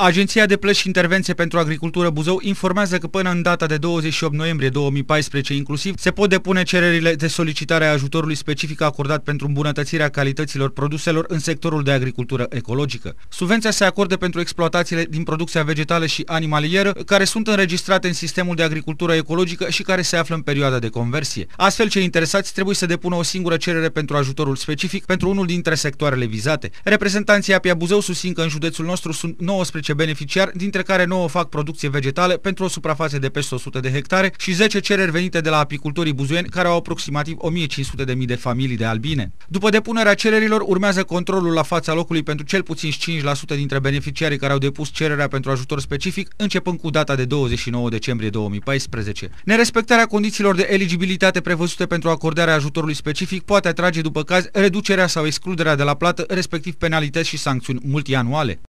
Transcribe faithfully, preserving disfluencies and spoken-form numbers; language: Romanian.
Agenția de Plăți și Intervenție pentru Agricultură Buzău informează că până în data de douăzeci și opt noiembrie două mii paisprezece inclusiv se pot depune cererile de solicitare a ajutorului specific acordat pentru îmbunătățirea calităților produselor în sectorul de agricultură ecologică. Subvenția se acordă pentru exploatațiile din producția vegetală și animalieră care sunt înregistrate în sistemul de agricultură ecologică și care se află în perioada de conversie. Astfel, cei interesați trebuie să depună o singură cerere pentru ajutorul specific pentru unul dintre sectoarele vizate. Reprezentanții APIA Buzău susțin că în județul nostru sunt nouăsprezece beneficiari, dintre care nouă fac producție vegetală pentru o suprafață de peste o sută de hectare și zece cereri venite de la apicultorii buzoieni, care au aproximativ o mie cinci sute de mii de familii de albine. După depunerea cererilor, urmează controlul la fața locului pentru cel puțin cinci la sută dintre beneficiarii care au depus cererea pentru ajutor specific, începând cu data de douăzeci și nouă decembrie două mii paisprezece. Nerespectarea condițiilor de eligibilitate prevăzute pentru acordarea ajutorului specific poate atrage după caz reducerea sau excluderea de la plată, respectiv penalități și sancțiuni multianuale.